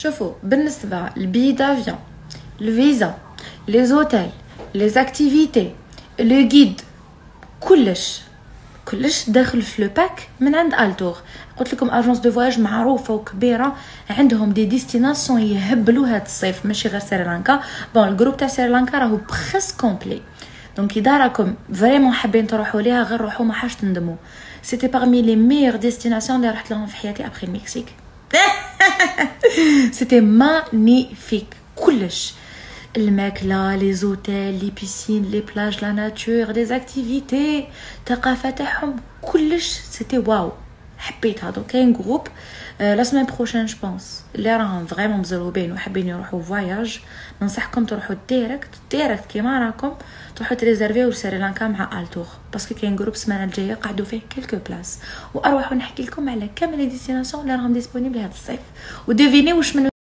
شوفوا بالنسبه للبي دافيون، الفيزا، لي زوتيل، لي زاكتيفيتي، لو غيد، كلش داخل في لو باك من عند التور. قلت لكم اجونس دو فواياج معروفه وكبيره، عندهم دي ديستيناسيون يهبلوا هذا الصيف، ماشي غير سريلانكا. بون الجروب تاع سريلانكا راهو بخس كومبلي، دونك اذا راكم فريمون حابين تروحوا ليها غير روحوا، ما حاش تندموا. سيتي باغمي لي ميور ديستيناسيون اللي رحت لهم في حياتي ابخي المكسيك. سيتي مانيفيك، كلش الماكله، لي زوتيل، لي بيسين، لي بلاج، لا ناتور، دي زاكتيفيتي، الثقافه تاعهم كلش سيتي واو. حبيت هذا. كاين جروب لا سيمين بروشين جو بونس اللي راهم فريمون مزروبين وحابين يروحوا فواياج، ننصحكم تروحوا ديريكت كيما راكم، تروحوا تريزيرفيو سريلانكا مع التور، باسكو كاين جروب السمانه الجايه قعدوا فيه كلكو بلاص، واروحوا نحكي لكم على كامل لي ديستيناسيون اللي راهم ديسپونيبل هذا الصيف. وديفيني واش من